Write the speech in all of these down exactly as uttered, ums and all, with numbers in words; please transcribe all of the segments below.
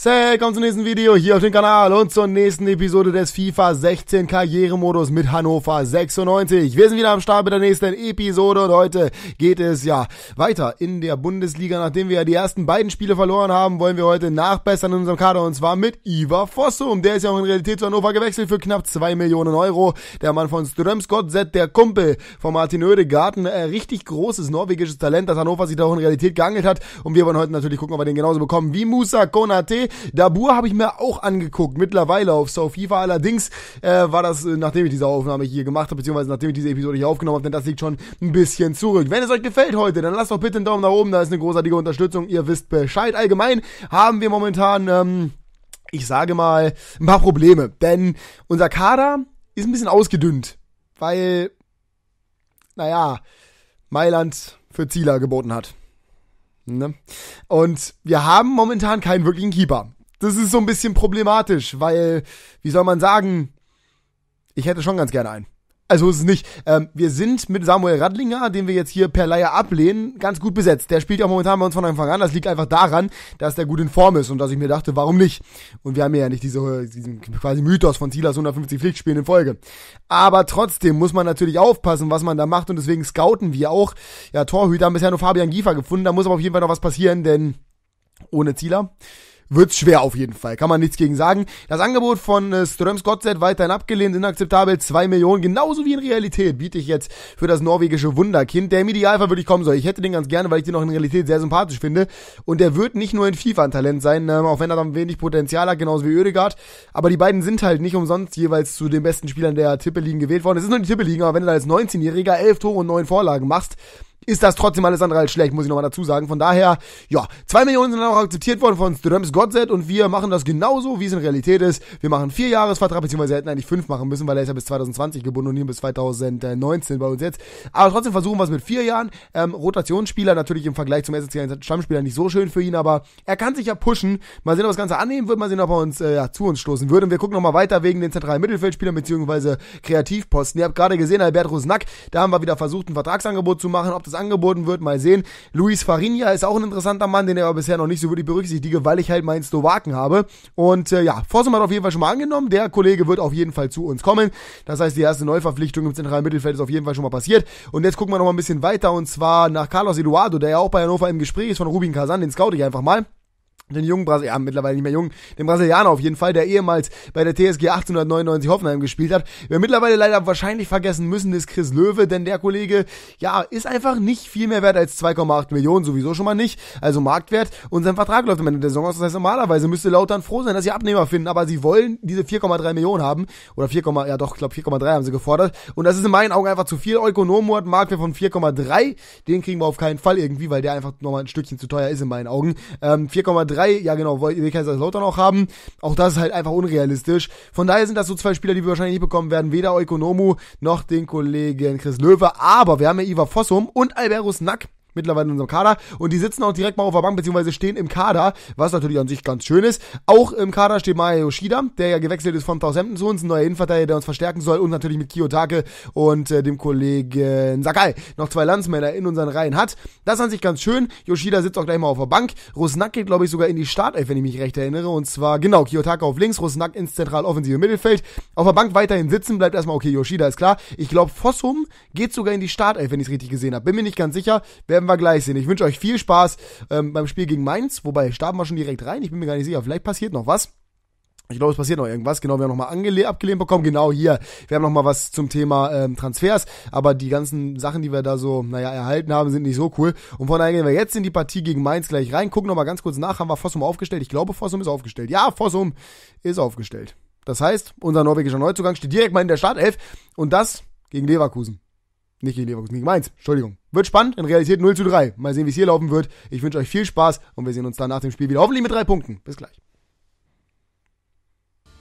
Willkommen zum nächsten Video hier auf dem Kanal und zur nächsten Episode des FIFA sechzehn Karrieremodus mit Hannover sechsundneunzig. Wir sind wieder am Start mit der nächsten Episode und heute geht es ja weiter in der Bundesliga. Nachdem wir ja die ersten beiden Spiele verloren haben, wollen wir heute nachbessern in unserem Kader und zwar mit Ivar Fossum. Der ist ja auch in Realität zu Hannover gewechselt für knapp zwei Millionen Euro. Der Mann von Strømsgodset, der Kumpel von Martin Oedegaard, ein äh, richtig großes norwegisches Talent, das Hannover sich da auch in Realität geangelt hat. Und wir wollen heute natürlich gucken, ob wir den genauso bekommen wie Moussa Konaté. Dabur habe ich mir auch angeguckt, mittlerweile auf SoFIFA. Allerdings äh, war das, äh, nachdem ich diese Aufnahme hier gemacht habe, beziehungsweise nachdem ich diese Episode hier aufgenommen habe, denn das liegt schon ein bisschen zurück. Wenn es euch gefällt heute, dann lasst doch bitte einen Daumen nach oben, da ist eine großartige Unterstützung, ihr wisst Bescheid. Allgemein haben wir momentan, ähm, ich sage mal, ein paar Probleme, denn unser Kader ist ein bisschen ausgedünnt, weil, naja, Mailand für Zieler geboten hat. Ne? Und wir haben momentan keinen wirklichen Keeper. Das ist so ein bisschen problematisch, weil, wie soll man sagen, ich hätte schon ganz gerne einen. Also ist es nicht. Ähm, wir sind mit Samuel Radlinger, den wir jetzt hier per Leihe ablehnen, ganz gut besetzt. Der spielt ja momentan bei uns von Anfang an. Das liegt einfach daran, dass der gut in Form ist und dass ich mir dachte, warum nicht? Und wir haben ja nicht diese, diesen quasi Mythos von Silas hundertfünfzig Pflichtspielen in Folge. Aber trotzdem muss man natürlich aufpassen, was man da macht und deswegen scouten wir auch. Ja, Torhüter haben bisher nur Fabian Giefer gefunden. Da muss aber auf jeden Fall noch was passieren, denn ohne Zieler wird's schwer auf jeden Fall, kann man nichts gegen sagen. Das Angebot von äh, Strømsgodset weiterhin abgelehnt, inakzeptabel, zwei Millionen, genauso wie in Realität biete ich jetzt für das norwegische Wunderkind, der im Idealfall wirklich kommen soll. Ich hätte den ganz gerne, weil ich den auch in Realität sehr sympathisch finde und der wird nicht nur in FIFA ein Talent sein, ähm, auch wenn er dann wenig Potenzial hat, genauso wie Oedegaard, aber die beiden sind halt nicht umsonst jeweils zu den besten Spielern der Tippeligen gewählt worden. Es ist nur die Tippeligen, aber wenn du da als neunzehnjähriger elf Tore und neun Vorlagen machst, ist das trotzdem alles andere als schlecht, muss ich nochmal dazu sagen. Von daher, ja, zwei Millionen sind auch akzeptiert worden von Strømsgodset und wir machen das genauso, wie es in Realität ist. Wir machen einen Vierjahresvertrag, beziehungsweise wir hätten eigentlich fünf machen müssen, weil er ist ja bis zwanzig zwanzig gebunden und hier bis zwanzig neunzehn bei uns jetzt. Aber trotzdem versuchen wir es mit vier Jahren. Ähm, Rotationsspieler, natürlich im Vergleich zum essentiellen Stammspieler nicht so schön für ihn, aber er kann sich ja pushen. Mal sehen, ob er das Ganze annehmen wird, mal sehen, ob er uns äh, ja, zu uns stoßen würde. Und wir gucken nochmal weiter wegen den zentralen Mittelfeldspielern, beziehungsweise Kreativposten. Ihr habt gerade gesehen, Albert Rusnak, da haben wir wieder versucht, ein Vertragsangebot zu machen. Ob das angeboten wird, mal sehen. Luis Farinha ist auch ein interessanter Mann, den er aber bisher noch nicht so wirklich berücksichtige, weil ich halt meinen Slowaken habe. Und äh, ja, Fossum hat auf jeden Fall schon mal angenommen. Der Kollege wird auf jeden Fall zu uns kommen. Das heißt, die erste Neuverpflichtung im zentralen Mittelfeld ist auf jeden Fall schon mal passiert. Und jetzt gucken wir noch mal ein bisschen weiter und zwar nach Carlos Eduardo, der ja auch bei Hannover im Gespräch ist, von Rubin Kazan. Den scout ich einfach mal. Den jungen Brasilianer, ja, mittlerweile nicht mehr jung, den Brasilianer auf jeden Fall, der ehemals bei der T S G achtzehnhundertneunundneunzig Hoffenheim gespielt hat. Wir mittlerweile leider wahrscheinlich vergessen müssen, ist Chris Löwe, denn der Kollege, ja, ist einfach nicht viel mehr wert als zwei Komma acht Millionen, sowieso schon mal nicht, also Marktwert, und sein Vertrag läuft am Ende der Saison aus, das heißt, normalerweise müsste Lautern froh sein, dass sie Abnehmer finden, aber sie wollen diese vier Komma drei Millionen haben, oder vier, ja doch, ich glaube vier Komma drei haben sie gefordert, und das ist in meinen Augen einfach zu viel. Ökonomo hat einen Marktwert von vier Komma drei, den kriegen wir auf keinen Fall irgendwie, weil der einfach nochmal ein Stückchen zu teuer ist in meinen Augen. Ähm, vier Komma drei, ja genau, wollen wir Kaiserslautern auch haben. Auch das ist halt einfach unrealistisch. Von daher sind das so zwei Spieler, die wir wahrscheinlich nicht bekommen werden. Weder Ökonomo noch den Kollegen Chris Löwe. Aber wir haben ja Ivar Fossum und Albert Rusnak mittlerweile in unserem Kader und die sitzen auch direkt mal auf der Bank, beziehungsweise stehen im Kader, was natürlich an sich ganz schön ist. Auch im Kader steht Maya Yoshida, der ja gewechselt ist von Southampton zu uns, ein neuer Innenverteidiger, der uns verstärken soll, und natürlich mit Kiyotake und äh, dem Kollegen Sakai noch zwei Landsmänner in unseren Reihen hat. Das ist an sich ganz schön. Yoshida sitzt auch gleich mal auf der Bank. Rusnak geht, glaube ich, sogar in die Startelf, wenn ich mich recht erinnere, und zwar, genau, Kiyotake auf links, Rusnak ins zentral offensive Mittelfeld. Auf der Bank weiterhin sitzen, bleibt erstmal okay, Yoshida ist klar. Ich glaube, Fossum geht sogar in die Startelf, wenn ich es richtig gesehen habe. Bin mir nicht ganz sicher, werden wir gleich sehen. Ich wünsche euch viel Spaß ähm, beim Spiel gegen Mainz, wobei starten wir schon direkt rein, ich bin mir gar nicht sicher, vielleicht passiert noch was. Ich glaube, es passiert noch irgendwas. Genau, wir haben nochmal angele- abgelehnt bekommen. Genau, hier. Wir haben nochmal was zum Thema ähm, Transfers. Aber die ganzen Sachen, die wir da so, naja, erhalten haben, sind nicht so cool. Und von daher gehen wir jetzt in die Partie gegen Mainz gleich rein. Gucken nochmal ganz kurz nach. Haben wir Fossum aufgestellt? Ich glaube, Fossum ist aufgestellt. Ja, Fossum ist aufgestellt. Das heißt, unser norwegischer Neuzugang steht direkt mal in der Startelf. Und das gegen Leverkusen. Nicht gegen Leverkusen, gegen Mainz. Entschuldigung. Wird spannend. In Realität null zu drei. Mal sehen, wie es hier laufen wird. Ich wünsche euch viel Spaß und wir sehen uns dann nach dem Spiel wieder. Hoffentlich mit drei Punkten. Bis gleich.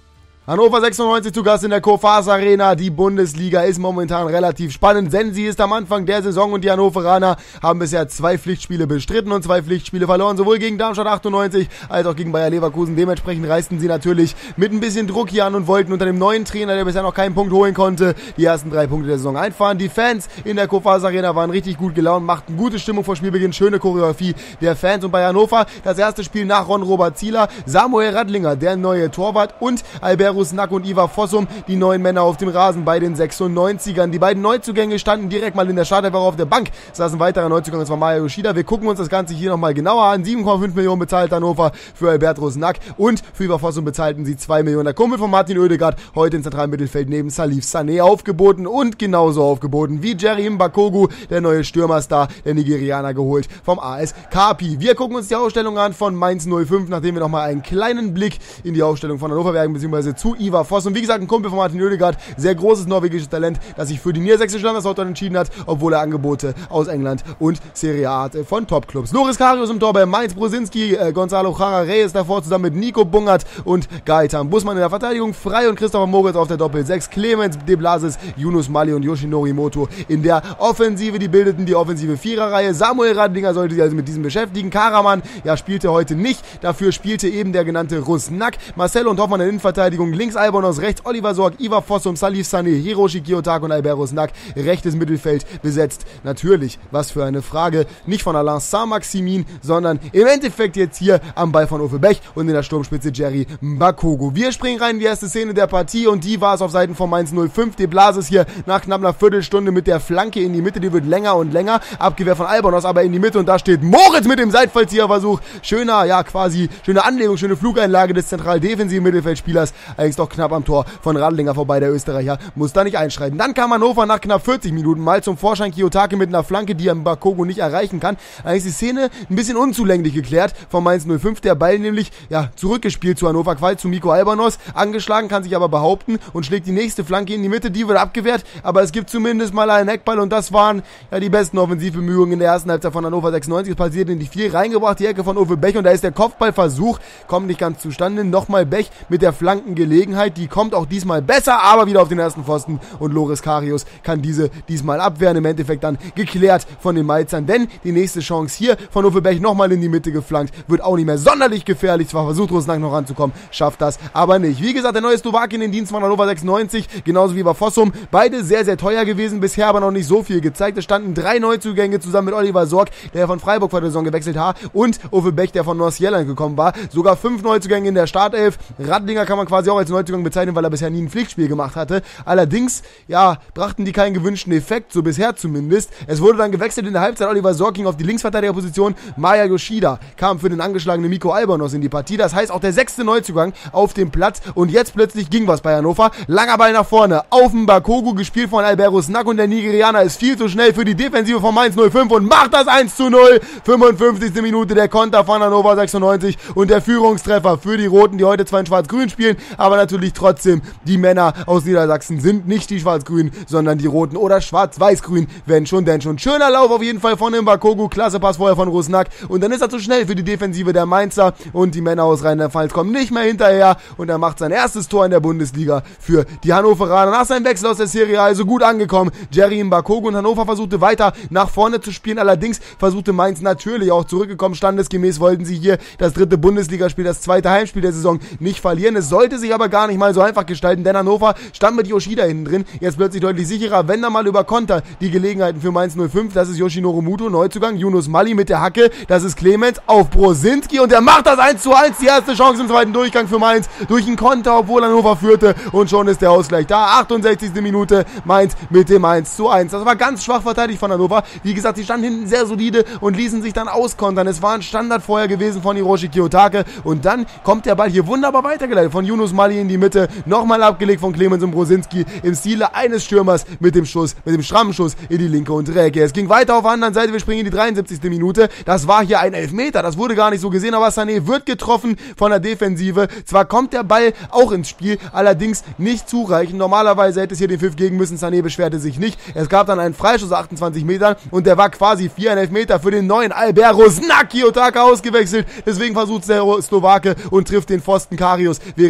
Hannover sechsundneunzig zu Gast in der Coface Arena. Die Bundesliga ist momentan relativ spannend, denn sie ist am Anfang der Saison und die Hannoveraner haben bisher zwei Pflichtspiele bestritten und zwei Pflichtspiele verloren, sowohl gegen Darmstadt achtundneunzig als auch gegen Bayer Leverkusen. Dementsprechend reisten sie natürlich mit ein bisschen Druck hier an und wollten unter dem neuen Trainer, der bisher noch keinen Punkt holen konnte, die ersten drei Punkte der Saison einfahren. Die Fans in der Coface Arena waren richtig gut gelaunt, machten gute Stimmung vor Spielbeginn, schöne Choreografie der Fans. Und bei Hannover das erste Spiel nach Ron-Robert Zieler, Samuel Radlinger, der neue Torwart, und Alberus Nack und Ivar Fossum, die neuen Männer auf dem Rasen bei den sechsundneunzigern. Die beiden Neuzugänge standen direkt mal in der Startelf, auf der Bank saß ein weiterer Neuzugang, das war Maya Yoshida. Wir gucken uns das Ganze hier nochmal genauer an. sieben Komma fünf Millionen bezahlt Hannover für Albertus Nack und für Ivar Fossum bezahlten sie zwei Millionen. Der Kumpel von Martin Oedegaard, heute im zentralen Mittelfeld neben Salif Sané aufgeboten und genauso aufgeboten wie Jerry Mbakogu, der neue Stürmerstar, der Nigerianer, geholt vom A S Kapi. Wir gucken uns die Ausstellung an von Mainz null fünf, nachdem wir nochmal einen kleinen Blick in die Ausstellung von Hannover werfen, beziehungsweise zu Ivar Fossum. Wie gesagt, ein Kumpel von Martin Oedegaard, sehr großes norwegisches Talent, das sich für die niedersächsische Landeshauptstadt entschieden hat, obwohl er Angebote aus England und Serie A hat von Topclubs. Loris Karius im Tor bei Mainz, Brosinski, äh, Gonzalo Jara Reyes davor, zusammen mit Nico Bungert und Gaetan Bussmann in der Verteidigung, Frei und Christopher Moritz auf der Doppel sechs, Clemens De Blasis, Yunus Mali und Yoshinori Moto in der Offensive. Die bildeten die offensive Viererreihe. Samuel Radlinger sollte sich also mit diesem beschäftigen. Karaman, ja, spielte heute nicht, dafür spielte eben der genannte Rusnak. Marcelo und Hoffmann in der Innenverteidigung, links Albonos, rechts Oliver Sorg, Ivar Fossum, Salif Sané, Hiroshi Kiyotake und Albertus Nack, rechtes Mittelfeld besetzt. Natürlich, was für eine Frage, nicht von Alain Saint-Maximin, sondern im Endeffekt jetzt hier am Ball von Uffe Bech und in der Sturmspitze Jerry Mbakogu. Wir springen rein in die erste Szene der Partie und die war es auf Seiten von Mainz null fünf. De Blasis hier nach knapp einer Viertelstunde mit der Flanke in die Mitte, die wird länger und länger, abgewehrt von Albonos, aber in die Mitte, und da steht Moritz mit dem Seitfallzieherversuch. Schöner, ja, quasi, schöne Anlegung, schöne Flugeinlage des zentral defensiven Mittelfeldspielers, allerdings doch knapp am Tor von Radlinger vorbei. Der Österreicher muss da nicht einschreiten. Dann kam Hannover nach knapp vierzig Minuten mal zum Vorschein. Kiyotake mit einer Flanke, die er Mbakogu nicht erreichen kann. Allerdings die Szene ein bisschen unzulänglich geklärt von Mainz null fünf. Der Ball nämlich, ja, zurückgespielt zu Hannover, quasi zu Miko Albonos. Angeschlagen, kann sich aber behaupten und schlägt die nächste Flanke in die Mitte. Die wird abgewehrt, aber es gibt zumindest mal einen Eckball, und das waren ja die besten Offensivbemühungen in der ersten Halbzeit von Hannover sechsundneunzig. Es passiert in die vier, reingebracht, die Ecke von Uwe Bech, und da ist der Kopfballversuch, kommt nicht ganz zustande. Nochmal Bech mit der Flankengelegenheit, die kommt auch diesmal besser, aber wieder auf den ersten Pfosten, und Loris Karius kann diese diesmal abwehren. Im Endeffekt dann geklärt von den Mainzern, denn die nächste Chance hier von Uwe Bech nochmal in die Mitte geflankt, wird auch nicht mehr sonderlich gefährlich. Zwar versucht Rusnak noch ranzukommen, schafft das aber nicht. Wie gesagt, der neue Slowak in den Dienst von Hannover sechsundneunzig, genauso wie bei Fossum, beide sehr, sehr teuer gewesen, bisher aber noch nicht so viel gezeigt. Es standen drei Neuzugänge zusammen mit Oliver Sorg, der von Freiburg vor der Saison gewechselt hat, und Uwe Bech, der von Nordsjælland gekommen war. Sogar fünf Neuzugänge in der Startelf. Radlinger kann man quasi auch als Neuzugang bezeichnen, weil er bisher nie ein Pflichtspiel gemacht hatte. Allerdings, ja, brachten die keinen gewünschten Effekt, so bisher zumindest. Es wurde dann gewechselt in der Halbzeit. Oliver Sorg ging auf die Linksverteidigerposition. Maya Yoshida kam für den angeschlagenen Miko Albonos in die Partie. Das heißt, auch der sechste Neuzugang auf dem Platz. Und jetzt plötzlich ging was bei Hannover. Langer Ball nach vorne. Auf Mbakogu, gespielt von Albertus Nack, und der Nigerianer ist viel zu schnell für die Defensive von Mainz null fünf und macht das eins zu null. fünfundfünfzigste Minute, der Konter von Hannover sechsundneunzig und der Führungstreffer für die Roten, die heute zwar in Schwarz-Grün spielen, aber natürlich trotzdem die Männer aus Niedersachsen sind nicht die Schwarz-Grün, sondern die Roten oder Schwarz-Weiß-Grün, wenn schon, denn schon. Schöner Lauf auf jeden Fall von Mbakogu, klasse Pass vorher von Rusnak, und dann ist er zu schnell für die Defensive der Mainzer, und die Männer aus Rheinland-Pfalz kommen nicht mehr hinterher, und er macht sein erstes Tor in der Bundesliga für die Hannoveraner. Nach seinem Wechsel aus der Serie A also gut angekommen, Jerry Mbakogu, und Hannover versuchte weiter nach vorne zu spielen, allerdings versuchte Mainz natürlich auch zurückgekommen. Standesgemäß wollten sie hier das dritte Bundesligaspiel, das zweite Heimspiel der Saison, nicht verlieren. Es sollte sich aber gar nicht mal so einfach gestalten, denn Hannover stand mit Yoshida hinten drin, jetzt plötzlich deutlich sicherer, wenn da mal über Konter die Gelegenheiten für Mainz null fünf, das ist Yoshinori Moto, Neuzugang, Yunus Mali mit der Hacke, das ist Clemens auf Brosinski, und der macht das eins zu eins, die erste Chance im zweiten Durchgang für Mainz, durch einen Konter, obwohl Hannover führte, und schon ist der Ausgleich da. achtundsechzigste Minute, Mainz mit dem eins zu eins. Das war ganz schwach verteidigt von Hannover. Wie gesagt, sie standen hinten sehr solide und ließen sich dann auskontern. Es war ein Standard vorher gewesen von Hiroshi Kiyotake, und dann kommt der Ball hier wunderbar weitergeleitet von Yunus Mali in die Mitte, nochmal abgelegt von Clemens und Brosinski im Stile eines Stürmers mit dem Schuss, mit dem strammen Schuss in die linke untere Ecke. Es ging weiter auf der anderen Seite, wir springen in die dreiundsiebzigste Minute. Das war hier ein Elfmeter, das wurde gar nicht so gesehen, aber Sané wird getroffen von der Defensive. Zwar kommt der Ball auch ins Spiel, allerdings nicht zureichend. Normalerweise hätte es hier den Pfiff geben müssen, Sané beschwerte sich nicht. Es gab dann einen Freischuss achtundzwanzig Metern, und der war quasi vier ein Elfmeter für den neuen Albertus Nack. Kiyotake ausgewechselt, deswegen versucht der Slowake und trifft den Pfosten. Karius wäre wohl chancenlos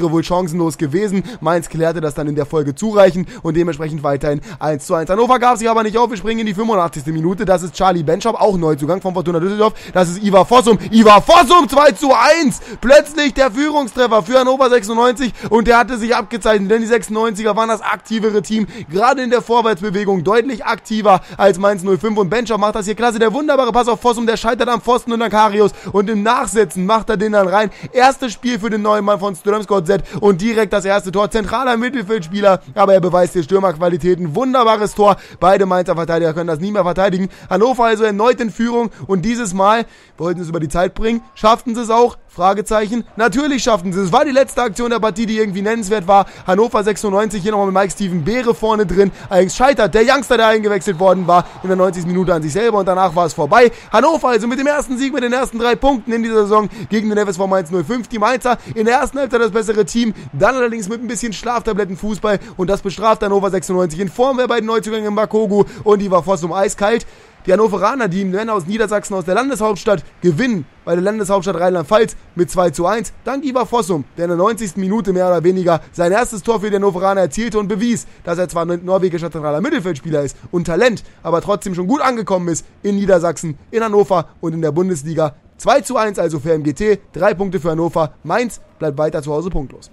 chancenlos gewesen. Mainz klärte das dann in der Folge zureichend und dementsprechend weiterhin eins zu eins. Hannover gab sich aber nicht auf, wir springen in die fünfundachtzigste Minute. Das ist Charlie Benschop, auch Neuzugang von Fortuna Düsseldorf. Das ist Ivar Fossum. Ivar Fossum, zwei zu eins. Plötzlich der Führungstreffer für Hannover sechsundneunzig und der hatte sich abgezeichnet, denn die sechsundneunziger waren das aktivere Team, gerade in der Vorwärtsbewegung deutlich aktiver als Mainz null fünf und Benschop macht das hier klasse. Der wunderbare Pass auf Fossum, der scheitert am Pfosten und an Karius und im Nachsetzen macht er den dann rein. Erstes Spiel für den neuen Mann von Strömsgård Z und direkt das erste Tor. Zentraler Mittelfeldspieler, aber er beweist hier Stürmerqualitäten. Wunderbares Tor. Beide Mainzer Verteidiger können das nie mehr verteidigen. Hannover also erneut in Führung und dieses Mal wollten sie es über die Zeit bringen. Schafften sie es auch? Fragezeichen. Natürlich schafften sie es. Es war die letzte Aktion der Partie, die irgendwie nennenswert war. Hannover sechsundneunzig, hier nochmal mit Mike Steven Beere vorne drin. Allerdings scheitert der Youngster, der eingewechselt worden war, in der neunzigsten Minute an sich selber und danach war es vorbei. Hannover also mit dem ersten Sieg, mit den ersten drei Punkten in dieser Saison gegen den F S V Mainz null fünf. Die Mainzer in der ersten Halbzeit das bessere Team, dann allerdings mit ein bisschen Schlaftablettenfußball und das bestraft Hannover sechsundneunzig in Form der beiden Neuzugänge Makogu und Ivar Fossum eiskalt. Die Hannoveraner, die Männer aus Niedersachsen, aus der Landeshauptstadt, gewinnen bei der Landeshauptstadt Rheinland-Pfalz mit zwei zu eins. Dank Ivar Fossum, der in der neunzigsten Minute mehr oder weniger sein erstes Tor für die Hannoveraner erzielte und bewies, dass er zwar ein norwegischer zentraler Mittelfeldspieler ist und Talent, aber trotzdem schon gut angekommen ist in Niedersachsen, in Hannover und in der Bundesliga. zwei zu eins also für M G T, drei Punkte für Hannover. Mainz bleibt weiter zu Hause punktlos.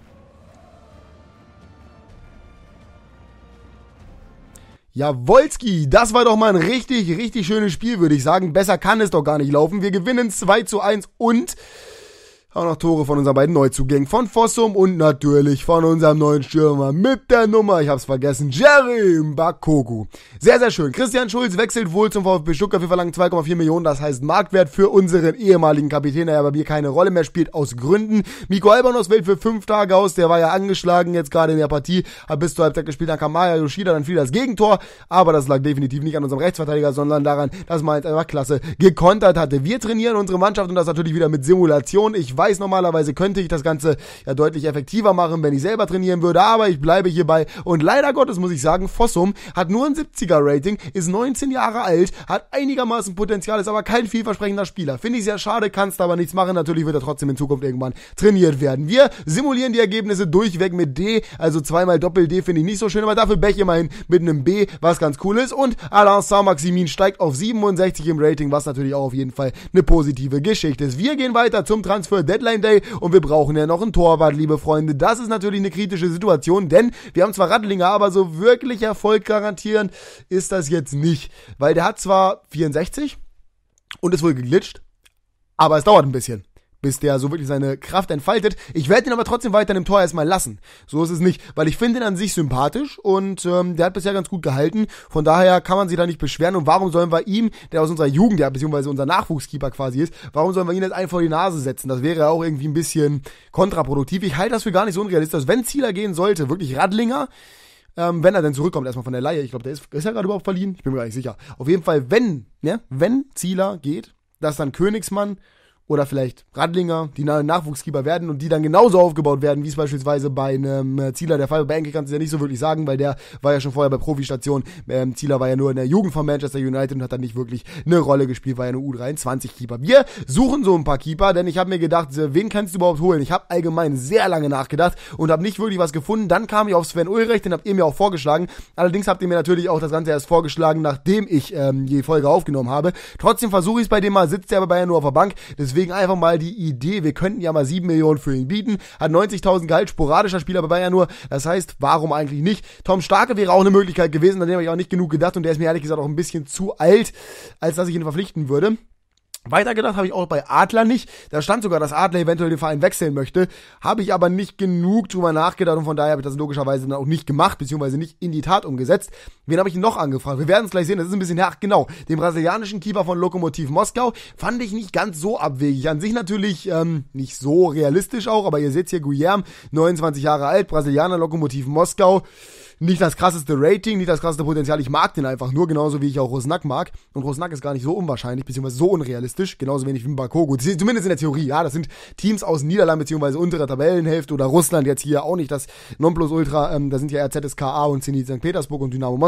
Jawolski, das war doch mal ein richtig, richtig schönes Spiel, würde ich sagen. Besser kann es doch gar nicht laufen. Wir gewinnen zwei zu eins und auch noch Tore von unseren beiden Neuzugängen, von Fossum und natürlich von unserem neuen Stürmer mit der Nummer, ich hab's vergessen, Jerry Mbakogu. Sehr, sehr schön. Christian Schulz wechselt wohl zum VfB Stuttgart. Wir verlangen zwei Komma vier Millionen, das heißt Marktwert für unseren ehemaligen Kapitän, der ja bei mir keine Rolle mehr spielt, aus Gründen. Miko Albanos fällt für fünf Tage aus, der war ja angeschlagen jetzt gerade in der Partie, hat bis zur Halbzeit gespielt, dann kam Maya Yoshida, dann fiel das Gegentor, aber das lag definitiv nicht an unserem Rechtsverteidiger, sondern daran, dass Mainz einfach klasse gekontert hatte. Wir trainieren unsere Mannschaft und das natürlich wieder mit Simulation. Ich weiß, normalerweise könnte ich das Ganze ja deutlich effektiver machen, wenn ich selber trainieren würde, aber ich bleibe hierbei und leider Gottes muss ich sagen, Fossum hat nur ein siebziger Rating, ist neunzehn Jahre alt, hat einigermaßen Potenzial, ist aber kein vielversprechender Spieler. Finde ich sehr schade, kannst aber nichts machen, natürlich wird er trotzdem in Zukunft irgendwann trainiert werden. Wir simulieren die Ergebnisse durchweg mit D, also zweimal Doppel-D finde ich nicht so schön, aber dafür Bech immerhin mit einem B, was ganz cool ist und Alain Saint-Maximin steigt auf siebenundsechzig im Rating, was natürlich auch auf jeden Fall eine positive Geschichte ist. Wir gehen weiter zum Transfer Deadline Day und wir brauchen ja noch einen Torwart, liebe Freunde. Das ist natürlich eine kritische Situation, denn wir haben zwar Radlinger, aber so wirklich Erfolg garantieren ist das jetzt nicht, weil der hat zwar vierundsechzig und ist wohl geglitscht, aber es dauert ein bisschen, bis der so wirklich seine Kraft entfaltet. Ich werde ihn aber trotzdem weiter im Tor erstmal lassen. So ist es nicht, weil ich finde ihn an sich sympathisch und ähm, der hat bisher ganz gut gehalten. Von daher kann man sich da nicht beschweren. Und warum sollen wir ihm, der aus unserer Jugend, der beziehungsweise unser Nachwuchskeeper quasi ist, warum sollen wir ihn jetzt einen vor die Nase setzen? Das wäre auch irgendwie ein bisschen kontraproduktiv. Ich halte das für gar nicht so unrealistisch. Wenn Zieler gehen sollte, wirklich Radlinger, Ähm, wenn er denn zurückkommt, erstmal von der Leihe. Ich glaube, der ist, ist ja gerade überhaupt verliehen. Ich bin mir gar nicht sicher. Auf jeden Fall, wenn, ne, wenn Zieler geht, dass dann Königsmann oder vielleicht Radlinger, die Nachwuchskeeper werden und die dann genauso aufgebaut werden, wie es beispielsweise bei einem Zieler der Fall war. Bei Enke kannst du ja nicht so wirklich sagen, weil der war ja schon vorher bei Profistation. Ähm, Zieler war ja nur in der Jugend von Manchester United und hat dann nicht wirklich eine Rolle gespielt, war ja eine U dreiundzwanzig Keeper. Wir suchen so ein paar Keeper, denn ich habe mir gedacht, wen kannst du überhaupt holen? Ich habe allgemein sehr lange nachgedacht und habe nicht wirklich was gefunden. Dann kam ich auf Sven Ulreich, den habt ihr mir auch vorgeschlagen. Allerdings habt ihr mir natürlich auch das Ganze erst vorgeschlagen, nachdem ich ähm, die Folge aufgenommen habe. Trotzdem versuche ich es bei dem mal, sitzt er aber bei ja nur auf der Bank. Deswegen einfach mal die Idee, wir könnten ja mal sieben Millionen für ihn bieten, hat neunzigtausend Gehalt, sporadischer Spieler bei Bayern nur, das heißt, warum eigentlich nicht? Tom Starke wäre auch eine Möglichkeit gewesen, an dem habe ich auch nicht genug gedacht und der ist mir ehrlich gesagt auch ein bisschen zu alt, als dass ich ihn verpflichten würde. Weitergedacht habe ich auch bei Adler nicht. Da stand sogar, dass Adler eventuell den Verein wechseln möchte. Habe ich aber nicht genug drüber nachgedacht und von daher habe ich das logischerweise dann auch nicht gemacht, beziehungsweise nicht in die Tat umgesetzt. Wen habe ich noch angefragt? Wir werden es gleich sehen, das ist ein bisschen her. Ach, genau, den brasilianischen Keeper von Lokomotiv Moskau fand ich nicht ganz so abwegig. An sich natürlich ähm, nicht so realistisch auch, aber ihr seht hier Guilherme, neunundzwanzig Jahre alt, Brasilianer, Lokomotiv Moskau. Nicht das krasseste Rating, nicht das krasseste Potenzial. Ich mag den einfach nur, genauso wie ich auch Rosnack mag. Und Rosnack ist gar nicht so unwahrscheinlich, beziehungsweise so unrealistisch. Genauso wenig wie Mbakogu. Zumindest in der Theorie. Ja, das sind Teams aus Niederland, beziehungsweise unterer Tabellenhälfte oder Russland jetzt hier auch nicht das Nonplusultra. Ähm, da sind ja R Z S K A und Zenit Sankt Petersburg und Dynamo Moskau.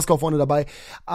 Moskau vorne dabei,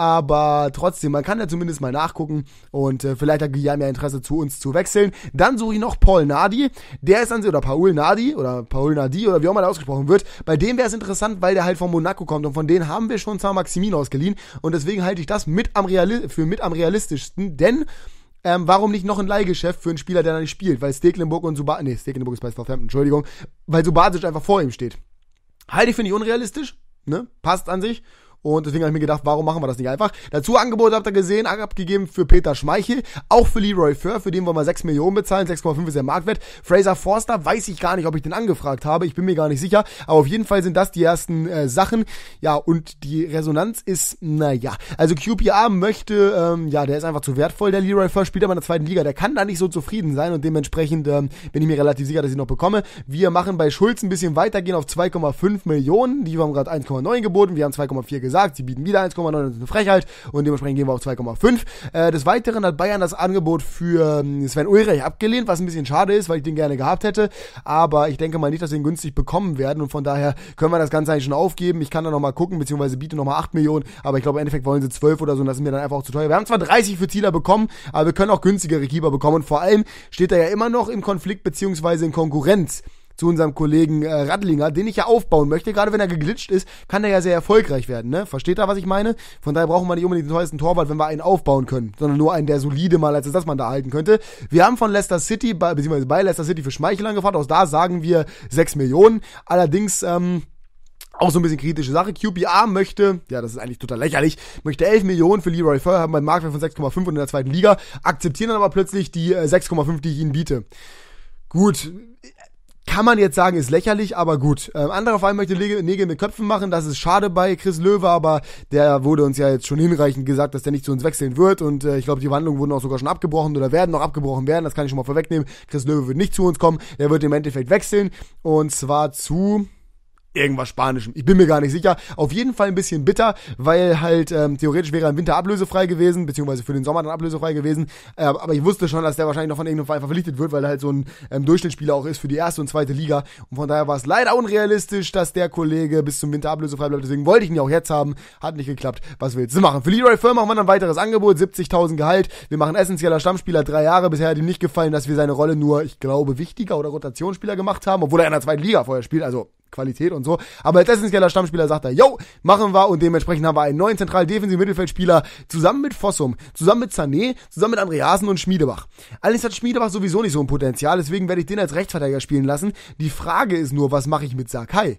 aber trotzdem, man kann ja zumindest mal nachgucken und äh, vielleicht hat Guillaume ja Interesse zu uns zu wechseln. Dann suche ich noch Paul Nardi, der ist an sich, oder Paul Nardi, oder Paul Nardi, oder wie auch immer der ausgesprochen wird, bei dem wäre es interessant, weil der halt von Monaco kommt und von denen haben wir schon Saint-Maximin ausgeliehen und deswegen halte ich das mit am Reali- für mit am realistischsten, denn Ähm, warum nicht noch ein Leihgeschäft für einen Spieler, der da nicht spielt? Weil Stekelenburg und Subasic, nee, Stekelenburg ist bei Southampton, Entschuldigung, weil Subasic einfach vor ihm steht. Halte ich für nicht unrealistisch, ne? Passt an sich. Und deswegen habe ich mir gedacht, warum machen wir das nicht einfach? Dazu Angebot habt ihr gesehen, abgegeben für Peter Schmeichel, auch für Leroy Fer, für den wollen wir sechs Millionen bezahlen, sechs Komma fünf ist der Marktwert. Fraser Forster, weiß ich gar nicht, ob ich den angefragt habe, ich bin mir gar nicht sicher, aber auf jeden Fall sind das die ersten äh, Sachen. Ja, und die Resonanz ist, naja, also Q P R möchte, ähm, ja, der ist einfach zu wertvoll, der Leroy Fer spielt aber in der zweiten Liga, der kann da nicht so zufrieden sein und dementsprechend ähm, bin ich mir relativ sicher, dass ich ihn noch bekomme. Wir machen bei Schulz ein bisschen weitergehen auf zwei Komma fünf Millionen, die haben gerade eins Komma neun geboten, wir haben zwei Komma vier gesagt, sie bieten wieder eins Komma neun, das ist eine Frechheit und dementsprechend gehen wir auf zwei Komma fünf. Äh, des Weiteren hat Bayern das Angebot für ähm, Sven Ulreich abgelehnt, was ein bisschen schade ist, weil ich den gerne gehabt hätte, aber ich denke mal nicht, dass wir ihn günstig bekommen werden und von daher können wir das Ganze eigentlich schon aufgeben. Ich kann da nochmal gucken, beziehungsweise biete nochmal acht Millionen, aber ich glaube im Endeffekt wollen sie zwölf oder so und das ist mir dann einfach auch zu teuer. Wir haben zwar dreißig für Zieler bekommen, aber wir können auch günstigere Keeper bekommen und vor allem steht er ja immer noch im Konflikt beziehungsweise in Konkurrenz zu unserem Kollegen äh, Radlinger, den ich ja aufbauen möchte. Gerade wenn er geglitscht ist, kann er ja sehr erfolgreich werden, ne? Versteht ihr, was ich meine? Von daher brauchen wir nicht unbedingt den teuersten Torwart, wenn wir einen aufbauen können, sondern nur einen, der solide mal als das man da halten könnte. Wir haben von Leicester City, bei, beziehungsweise bei Leicester City für Schmeichel angefragt, aus da sagen wir sechs Millionen. Allerdings, ähm, auch so ein bisschen kritische Sache. Q P R möchte, ja, das ist eigentlich total lächerlich, möchte elf Millionen für Leroy Fer, haben beim Marktwert von sechs Komma fünf und in der zweiten Liga, akzeptieren dann aber plötzlich die äh, sechs Komma fünf, die ich ihnen biete. Gut, kann man jetzt sagen, ist lächerlich, aber gut. Ähm, anderer Verein möchte Nägel mit Köpfen machen, das ist schade bei Chris Löwe, aber der wurde uns ja jetzt schon hinreichend gesagt, dass der nicht zu uns wechseln wird und äh, ich glaube, die Verhandlungen wurden auch sogar schon abgebrochen oder werden noch abgebrochen werden, das kann ich schon mal vorwegnehmen. Chris Löwe wird nicht zu uns kommen, der wird im Endeffekt wechseln und zwar zu irgendwas Spanischem. Ich bin mir gar nicht sicher. Auf jeden Fall ein bisschen bitter, weil halt ähm, theoretisch wäre er im Winter ablösefrei gewesen, beziehungsweise für den Sommer dann ablösefrei gewesen. Äh, aber ich wusste schon, dass der wahrscheinlich noch von irgendeinem Verein verpflichtet wird, weil er halt so ein ähm, Durchschnittsspieler auch ist für die erste und zweite Liga. Und von daher war es leider unrealistisch, dass der Kollege bis zum Winter ablösefrei bleibt. Deswegen wollte ich ihn ja auch jetzt haben. Hat nicht geklappt. Was willst du machen? Für Leroy Fer machen wir dann ein weiteres Angebot. siebzigtausend Gehalt. Wir machen essentieller Stammspieler drei Jahre. Bisher hat ihm nicht gefallen, dass wir seine Rolle nur, ich glaube, wichtiger oder Rotationsspieler gemacht haben, obwohl er in der zweiten Liga vorher spielt. Also Qualität und so. Aber als essentieller Stammspieler sagt er, yo, machen wir und dementsprechend haben wir einen neuen zentral defensiven Mittelfeldspieler zusammen mit Fossum, zusammen mit Sané, zusammen mit Andreasen und Schmiedebach. Allerdings hat Schmiedebach sowieso nicht so ein Potenzial, deswegen werde ich den als Rechtsverteidiger spielen lassen. Die Frage ist nur, was mache ich mit Sakai?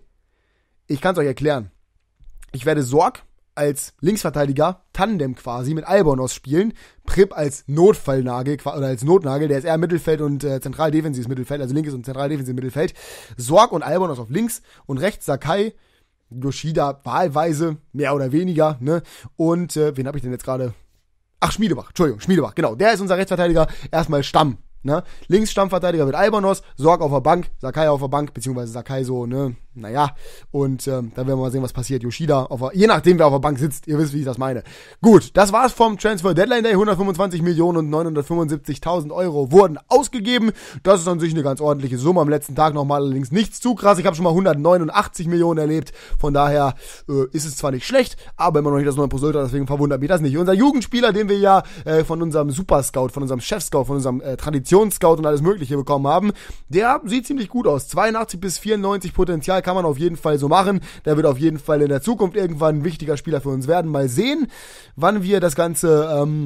Ich kann es euch erklären. Ich werde Sorg als Linksverteidiger, Tandem quasi, mit Albonos spielen, Prip als Notfallnagel, oder als Notnagel, der ist eher Mittelfeld und äh, zentral defensives Mittelfeld, also linkes und zentral defensives Mittelfeld, Sorg und Albonos auf links und rechts Sakai, Yoshida wahlweise, mehr oder weniger, ne, und, äh, wen habe ich denn jetzt gerade? Ach, Schmiedebach, Entschuldigung, Schmiedebach, genau, der ist unser Rechtsverteidiger, erstmal Stamm, ne, links Stammverteidiger wird Albonos, Sorg auf der Bank, Sakai auf der Bank, beziehungsweise Sakai so, ne, naja, und ähm, dann werden wir mal sehen, was passiert. Yoshida, auf der, je nachdem, wer auf der Bank sitzt, ihr wisst, wie ich das meine. Gut, das war's vom Transfer Deadline Day. hundertfünfundzwanzig Millionen und neunhundertfünfundsiebzigtausend Euro wurden ausgegeben. Das ist an sich eine ganz ordentliche Summe. Am letzten Tag nochmal allerdings nichts zu krass. Ich habe schon mal hundertneunundachtzig Millionen erlebt. Von daher äh, ist es zwar nicht schlecht, aber immer noch nicht das Nonplusultra, deswegen verwundert mich das nicht. Unser Jugendspieler, den wir ja äh, von unserem Super Scout, von unserem Chef Scout, von unserem äh, Traditionsscout und alles Mögliche bekommen haben, der sieht ziemlich gut aus. zweiundachtzig bis vierundneunzig Potenzial kann man auf jeden Fall so machen. Der wird auf jeden Fall in der Zukunft irgendwann ein wichtiger Spieler für uns werden. Mal sehen, wann wir das Ganze, ähm,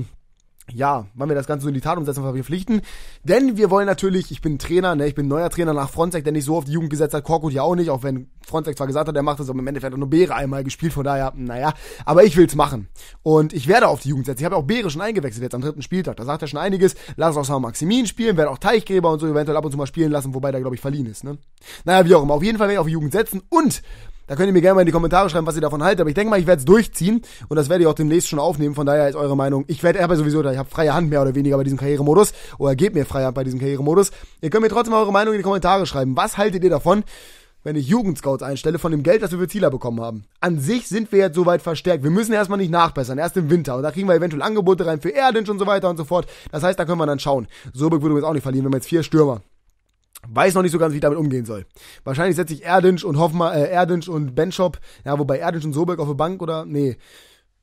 ja, wann wir das Ganze so in die Tat umsetzen, verpflichten. Denn wir wollen natürlich, ich bin Trainer, ne, ich bin neuer Trainer nach Fronzek, der nicht so auf die Jugend gesetzt hat, Korkut ja auch nicht, auch wenn Fronzek zwar gesagt hat, er macht das, aber im Endeffekt hat nur Beere einmal gespielt, von daher, naja, aber ich will's machen. Und ich werde auf die Jugend setzen. Ich habe auch Beere schon eingewechselt jetzt am dritten Spieltag, da sagt er schon einiges, lass auch Saint-Maximin spielen, werde auch Teichgräber und so eventuell ab und zu mal spielen lassen, wobei der, glaube ich, verliehen ist, ne. Naja, wie auch immer, auf jeden Fall werde ich auf die Jugend setzen und da könnt ihr mir gerne mal in die Kommentare schreiben, was ihr davon haltet. Aber ich denke mal, ich werde es durchziehen. Und das werde ich auch demnächst schon aufnehmen. Von daher ist eure Meinung. Ich werde aber sowieso, ich habe freie Hand mehr oder weniger bei diesem Karrieremodus. Oder gebt mir freie Hand bei diesem Karrieremodus. Ihr könnt mir trotzdem eure Meinung in die Kommentare schreiben. Was haltet ihr davon, wenn ich Jugendscouts einstelle, von dem Geld, das wir für Zieler bekommen haben? An sich sind wir jetzt soweit verstärkt. Wir müssen erstmal nicht nachbessern. Erst im Winter. Und da kriegen wir eventuell Angebote rein für Erdinch und so weiter und so fort. Das heißt, da können wir dann schauen. Sobeck würde jetzt auch nicht verlieren. Wir haben jetzt vier Stürmer. Weiß noch nicht so ganz, wie ich damit umgehen soll. Wahrscheinlich setze ich Erdinch und Hoffmann, äh, Erdinch und Benchop, ja, wobei Erdinch und Sobeck auf der Bank oder, nee,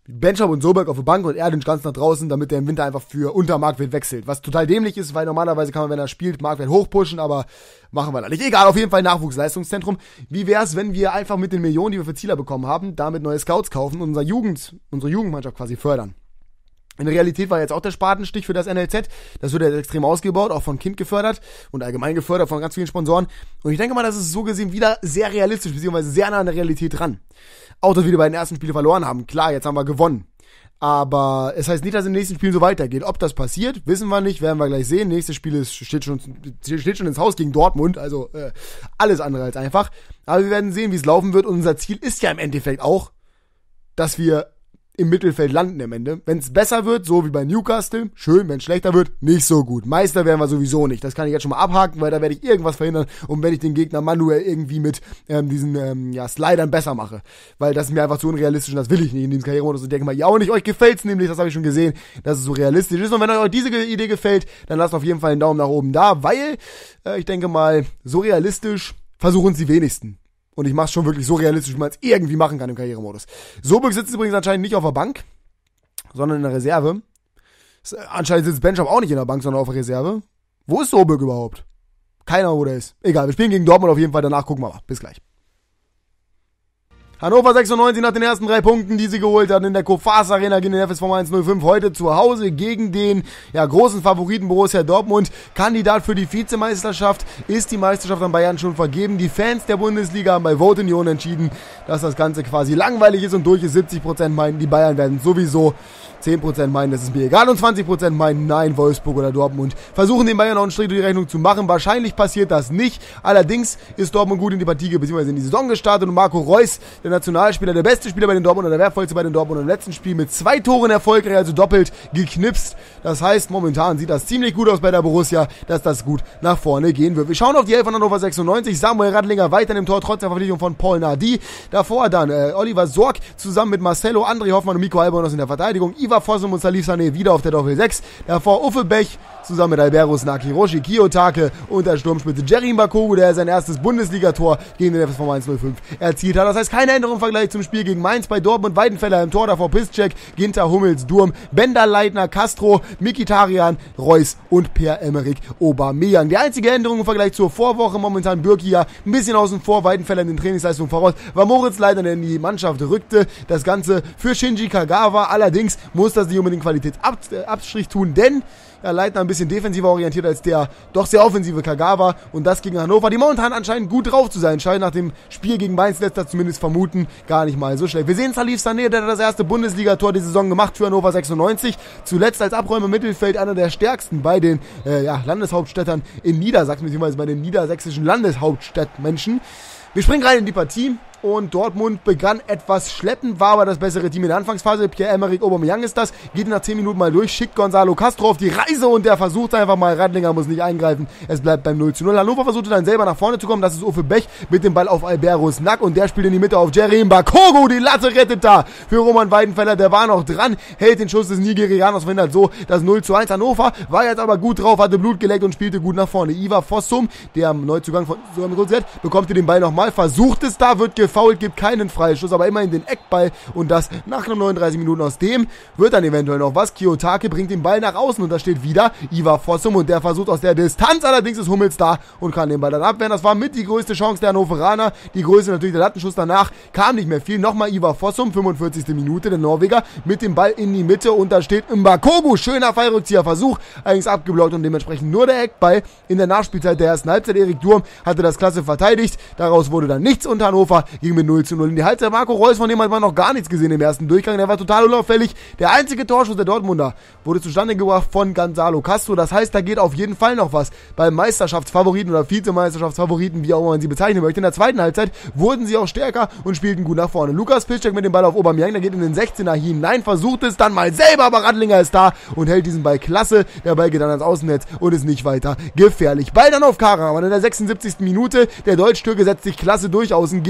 Benchop und Soberg auf der Bank und Erdinch ganz nach draußen, damit der im Winter einfach für unter Marktwert wechselt. Was total dämlich ist, weil normalerweise kann man, wenn er spielt, Marktwert hochpushen, aber machen wir da nicht. Egal, auf jeden Fall Nachwuchsleistungszentrum. Wie wär's, wenn wir einfach mit den Millionen, die wir für Zieler bekommen haben, damit neue Scouts kaufen und unsere Jugend, unsere Jugendmannschaft quasi fördern? In der Realität war jetzt auch der Spatenstich für das N L Z. Das wird jetzt extrem ausgebaut, auch von Kind gefördert und allgemein gefördert von ganz vielen Sponsoren. Und ich denke mal, das ist so gesehen wieder sehr realistisch, beziehungsweise sehr nah an der Realität dran. Auch, dass wir die beiden ersten Spiele verloren haben. Klar, jetzt haben wir gewonnen. Aber es heißt nicht, dass in den nächsten Spielen so weitergeht. Ob das passiert, wissen wir nicht, werden wir gleich sehen. Nächstes Spiel ist, steht, schon, steht schon ins Haus gegen Dortmund, also äh, alles andere als einfach. Aber wir werden sehen, wie es laufen wird. Und unser Ziel ist ja im Endeffekt auch, dass wir im Mittelfeld landen am Ende. Wenn es besser wird, so wie bei Newcastle, schön. Wenn es schlechter wird, nicht so gut. Meister werden wir sowieso nicht. Das kann ich jetzt schon mal abhaken, weil da werde ich irgendwas verhindern. Und wenn ich den Gegner manuell irgendwie mit ähm, diesen ähm, ja, Slidern besser mache. Weil das ist mir einfach zu unrealistisch und das will ich nicht in diesem Karrieremodus. Und denke mal, ja auch nicht, euch gefällt's nämlich, das habe ich schon gesehen, dass es so realistisch ist. Und wenn euch diese Idee gefällt, dann lasst auf jeden Fall einen Daumen nach oben da, weil äh, ich denke mal, so realistisch versuchen es die wenigsten. Und ich mach's schon wirklich so realistisch, wie man es irgendwie machen kann im Karrieremodus. Soberg sitzt übrigens anscheinend nicht auf der Bank, sondern in der Reserve. Anscheinend sitzt Benchop auch nicht in der Bank, sondern auf der Reserve. Wo ist Soberg überhaupt? Keine Ahnung, wo der ist. Egal, wir spielen gegen Dortmund auf jeden Fall. Danach gucken wir mal. Bis gleich. Hannover sechsundneunzig nach den ersten drei Punkten, die sie geholt hatten in der Kofas Arena gegen den F S V eins null fünf. Heute zu Hause gegen den ja, großen Favoriten Borussia Dortmund. Kandidat für die Vizemeisterschaft. Ist die Meisterschaft an Bayern schon vergeben. Die Fans der Bundesliga haben bei Vote Union entschieden, dass das Ganze quasi langweilig ist und durch ist. siebzig Prozent meinen, die Bayern werden sowieso. zehn Prozent meinen, das ist mir egal und zwanzig Prozent meinen, nein, Wolfsburg oder Dortmund versuchen den Bayern noch einen Strich durch die Rechnung zu machen. Wahrscheinlich passiert das nicht. Allerdings ist Dortmund gut in die Partie, beziehungsweise in die Saison gestartet und Marco Reus, der Nationalspieler, der beste Spieler bei den Dortmund oder der wertvollste bei den Dortmund im letzten Spiel mit zwei Toren erfolgreich, also doppelt geknipst. Das heißt, momentan sieht das ziemlich gut aus bei der Borussia, dass das gut nach vorne gehen wird. Wir schauen auf die Elf von Hannover sechsundneunzig. Samuel Radlinger weiter im Tor, trotz der Verpflichtung von Paul Nardi. Davor dann äh, Oliver Sorg zusammen mit Marcelo, André Hoffmann und Miko Albonos in der Verteidigung. Ivar Fossum und Salif Sané wieder auf der Doppel sechs. Davor Uffe Bech zusammen mit Alberus Nakiroshi, Kiyotake und der Sturmspitze Jerry Mbakogu, der sein erstes Bundesligator gegen den F S V eins null fünf erzielt hat. Das heißt, keine Änderung im Vergleich zum Spiel gegen Mainz. Bei Dortmund Weidenfeller im Tor, davor Piszczek, Ginter, Hummels, Durm, Bender, Leitner, Castro, Mkhitaryan, Reus und Pierre-Emerick Aubameyang. Die einzige Änderung im Vergleich zur Vorwoche, momentan Bürki ein bisschen außen vor, Weidenfeller in den Trainingsleistungen voraus, war Moritz Leitner, der in die Mannschaft rückte. Das Ganze für Shinji Kagawa. Allerdings muss das nicht unbedingt Qualitätsabstrich tun, denn ja, Leitner ein bisschen defensiver orientiert als der doch sehr offensive Kagawa und das gegen Hannover, die momentan anscheinend gut drauf zu sein scheint. Nach dem Spiel gegen Mainz lässt das zumindest vermuten, gar nicht mal so schlecht. Wir sehen Salif Sané, der hat das erste Bundesligator die Saison gemacht für Hannover sechsundneunzig. Zuletzt als Abräumer im Mittelfeld einer der stärksten bei den äh, ja, Landeshauptstädtern in Niedersachsen, beziehungsweise bei den niedersächsischen Landeshauptstadtmenschen. Wir springen rein in die Partie. Und Dortmund begann etwas schleppend, war aber das bessere Team in der Anfangsphase. Pierre-Emerick Aubameyang ist das, geht nach zehn Minuten mal durch, schickt Gonzalo Castro auf die Reise und der versucht einfach mal, Radlinger muss nicht eingreifen, es bleibt beim null zu null. Hannover versuchte dann selber nach vorne zu kommen, das ist Uffe Bech mit dem Ball auf Alberus Nack und der spielt in die Mitte auf Jerry Mbakogu, die Latte rettet da für Roman Weidenfeller, der war noch dran, hält den Schuss des Nigerianers, verhindert so das null zu eins. Hannover war jetzt aber gut drauf, hatte Blut geleckt und spielte gut nach vorne. Ivar Fossum, der Neuzugang von Rosett, bekommt den Ball nochmal, versucht es da, wird gefoult, gibt keinen Freistoß, aber immerhin den Eckball und das nach nur neununddreißig Minuten. Aus dem wird dann eventuell noch was. Kiyotake bringt den Ball nach außen und da steht wieder Ivar Fossum und der versucht aus der Distanz, allerdings ist Hummels da und kann den Ball dann abwehren. Das war mit die größte Chance der Hannoveraner, die größte natürlich der Lattenschuss danach, kam nicht mehr viel. Nochmal Ivar Fossum, fünfundvierzigste Minute, der Norweger mit dem Ball in die Mitte und da steht Mbakogu, schöner Fallrückzieherversuch, allerdings abgeblockt und dementsprechend nur der Eckball. In der Nachspielzeit der ersten Halbzeit, Erik Durm hatte das klasse verteidigt, daraus wurde dann nichts und Hannover ging mit null zu null in die Halbzeit. Marco Reus, von dem hat man noch gar nichts gesehen im ersten Durchgang, der war total unauffällig. Der einzige Torschuss der Dortmunder wurde zustande gebracht von Gonzalo Castro, das heißt, da geht auf jeden Fall noch was beim Meisterschaftsfavoriten oder Vizemeisterschaftsfavoriten, wie auch immer man sie bezeichnen möchte. In der zweiten Halbzeit wurden sie auch stärker und spielten gut nach vorne. Lukas Piszczek mit dem Ball auf Aubameyang, der geht in den sechzehner hinein, versucht es dann mal selber, aber Radlinger ist da und hält diesen Ball klasse. Der Ball geht dann ans Außennetz und ist nicht weiter gefährlich. Ball dann auf Kara, aber in der sechsundsiebzigsten Minute, der Deutsch-Türke setzt sich klasse durch außen gegen Erik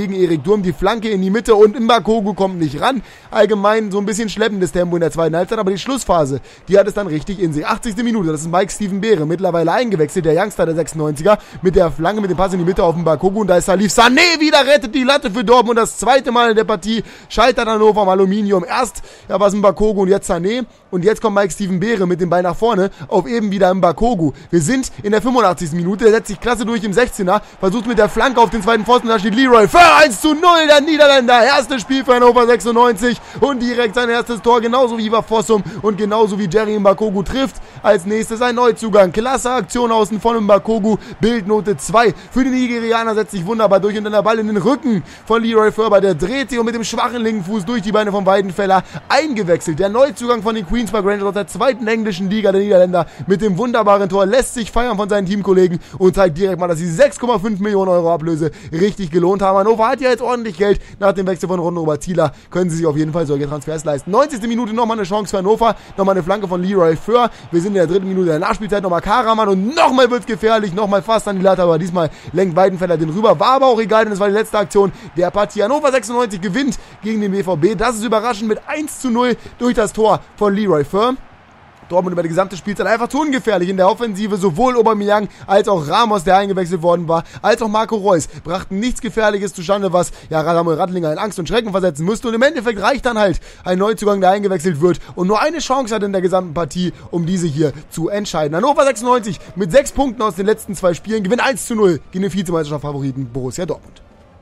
Patrick Durm die Flanke in die Mitte und Mbakogu kommt nicht ran. Allgemein so ein bisschen schleppendes Tempo in der zweiten Halbzeit, aber die Schlussphase, die hat es dann richtig in sich. achtzigste Minute, das ist Mike Steven Beere, mittlerweile eingewechselt, der Youngster der sechsundneunziger, mit der Flanke, mit dem Pass in die Mitte auf Mbakogu und da ist Salif Sané wieder, rettet die Latte für Dortmund, das zweite Mal in der Partie, scheitert Hannover am Aluminium. Erst ja, war es Mbakogu und jetzt Sané und jetzt kommt Mike Steven Beere mit dem Ball nach vorne auf eben wieder Mbakogu. Wir sind in der fünfundachtzigsten Minute, der setzt sich klasse durch im sechzehner, versucht mit der Flanke auf den zweiten Pfosten, da steht Leroy für eins zu null, der Niederländer, erstes Spiel für Hannover sechsundneunzig und direkt sein erstes Tor, genauso wie Ivar Fossum und genauso wie Jerry Mbakogu trifft. Als nächstes ein Neuzugang, klasse Aktion außen von Mbakogu, Bildnote zwei. Für den Nigerianer setzt sich wunderbar durch und dann der Ball in den Rücken von Leroy Ferber, der dreht sich und mit dem schwachen linken Fuß durch die Beine von Weidenfeller eingewechselt. Der Neuzugang von den Queens Park Rangers aus der zweiten englischen Liga der Niederländer mit dem wunderbaren Tor lässt sich feiern von seinen Teamkollegen und zeigt direkt mal, dass die sechs Komma fünf Millionen Euro Ablöse richtig gelohnt haben. Hannover hat ja jetzt ordentlich Geld. Nach dem Wechsel von Ron-Robert Zieler können sie sich auf jeden Fall solche Transfers leisten. neunzigste Minute nochmal eine Chance für Hannover. Nochmal eine Flanke von Leroy Föhr. Wir sind in der dritten Minute der Nachspielzeit. Nochmal Karaman und nochmal wird's gefährlich. Nochmal fast an die Latte, aber diesmal lenkt Weidenfeller den rüber. War aber auch egal, denn es war die letzte Aktion der Partie. Hannover sechsundneunzig gewinnt gegen den B V B. Das ist überraschend mit eins zu null durch das Tor von Leroy Föhr. Dortmund über die gesamte Spielzeit einfach zu ungefährlich in der Offensive. Sowohl Aubameyang als auch Ramos, der eingewechselt worden war, als auch Marco Reus brachten nichts Gefährliches zustande, was ja Samuel Radlinger in Angst und Schrecken versetzen müsste. Und im Endeffekt reicht dann halt ein Neuzugang, der eingewechselt wird und nur eine Chance hat in der gesamten Partie, um diese hier zu entscheiden. Hannover sechsundneunzig mit sechs Punkten aus den letzten zwei Spielen gewinnt eins zu null gegen den Vizemeisterschaft-Favoriten Borussia Dortmund.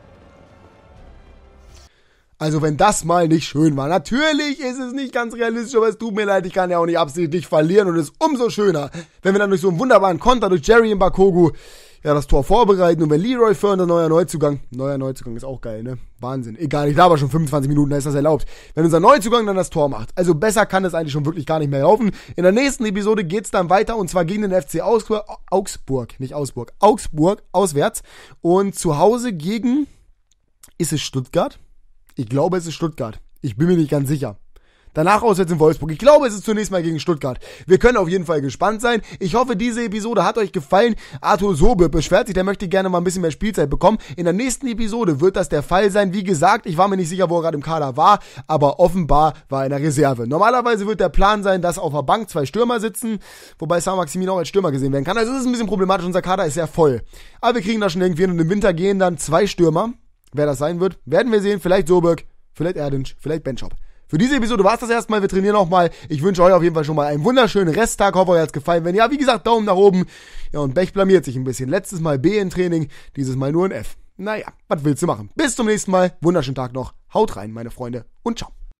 Also wenn das mal nicht schön war. Natürlich ist es nicht ganz realistisch, aber es tut mir leid, ich kann ja auch nicht absichtlich verlieren und es ist umso schöner, wenn wir dann durch so einen wunderbaren Konter durch Jerry Mbakogu ja das Tor vorbereiten und wenn Leroy Föhr, der neuer Neuzugang, neuer Neuzugang ist auch geil, ne? Wahnsinn. Egal, ich glaube schon fünfundzwanzig Minuten, da ist das erlaubt. Wenn unser Neuzugang dann das Tor macht. Also besser kann es eigentlich schon wirklich gar nicht mehr laufen. In der nächsten Episode geht's dann weiter und zwar gegen den F C Augsburg, Augsburg, nicht Augsburg, Augsburg, auswärts und zu Hause gegen, ist es Stuttgart? Ich glaube, es ist Stuttgart. Ich bin mir nicht ganz sicher. Danach auswärts in Wolfsburg. Ich glaube, es ist zunächst mal gegen Stuttgart. Wir können auf jeden Fall gespannt sein. Ich hoffe, diese Episode hat euch gefallen. Arthur Sobe beschwert sich, der möchte gerne mal ein bisschen mehr Spielzeit bekommen. In der nächsten Episode wird das der Fall sein. Wie gesagt, ich war mir nicht sicher, wo er gerade im Kader war, aber offenbar war er in der Reserve. Normalerweise wird der Plan sein, dass auf der Bank zwei Stürmer sitzen, wobei Saint-Maximin auch als Stürmer gesehen werden kann. Also es ist ein bisschen problematisch, unser Kader ist sehr voll. Aber wir kriegen das schon irgendwie hin und im Winter gehen dann zwei Stürmer. Wer das sein wird, werden wir sehen. Vielleicht Soberg, vielleicht Erdinch, vielleicht Benchop. Für diese Episode war es das erstmal. Wir trainieren nochmal. Ich wünsche euch auf jeden Fall schon mal einen wunderschönen Resttag. Hoffe, euch hat's gefallen. Wenn ja, wie gesagt, Daumen nach oben. Ja, und Bech blamiert sich ein bisschen. Letztes Mal B in Training, dieses Mal nur ein F. Naja, was willst du machen? Bis zum nächsten Mal. Wunderschönen Tag noch. Haut rein, meine Freunde. Und ciao.